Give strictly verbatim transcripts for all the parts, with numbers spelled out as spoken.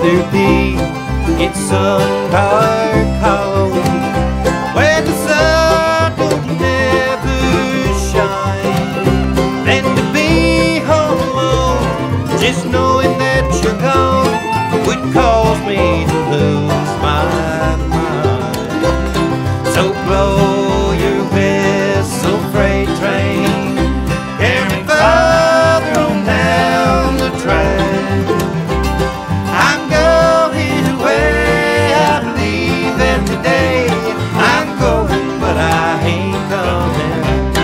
rather be in some dark hollow where the sun will never shine than to be home alone, just knowing that you're gone would cause me to lose my mind. So blow your whistle, freight train, carry me farther on down the track. I'm going away, I'm leaving today. I'm going, but I ain't coming.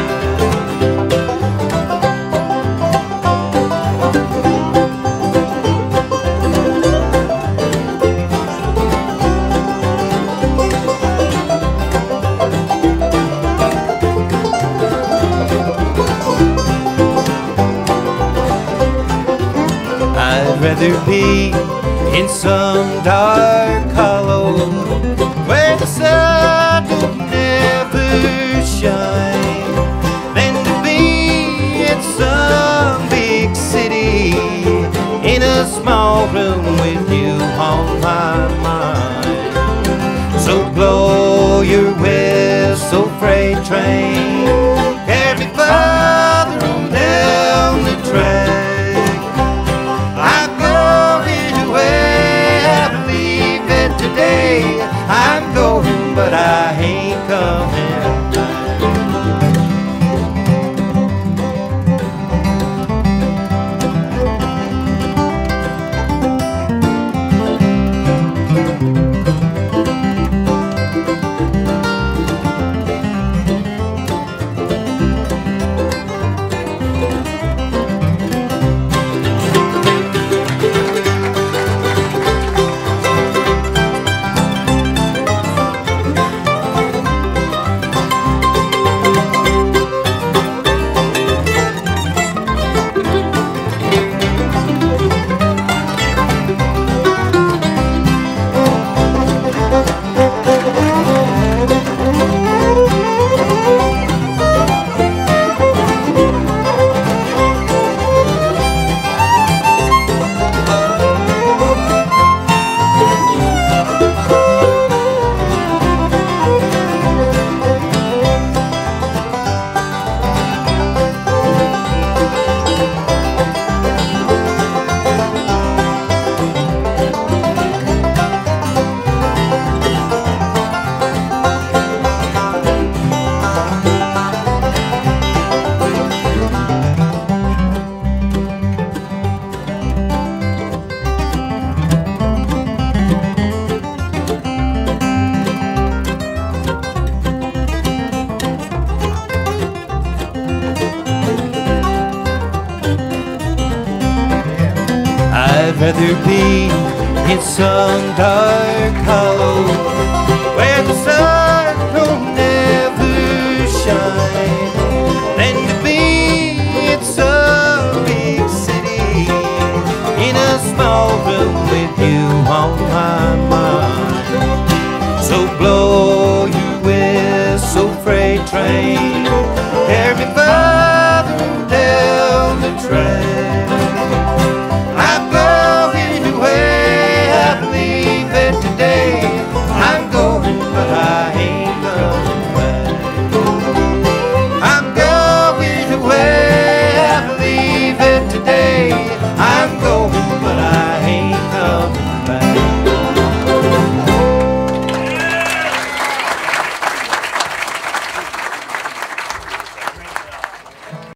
I'd rather be in some dark hollow where the sun will never shine than to be in some big city in a small room with you on my mind. So blow your whistle, freight train, carry me farther on down the track. Today I'm going, but I ain't coming back. I'd rather be in some dark hollow where the sun will never shine than to be in some big city in a small room with you on my mind. So blow your whistle, freight train,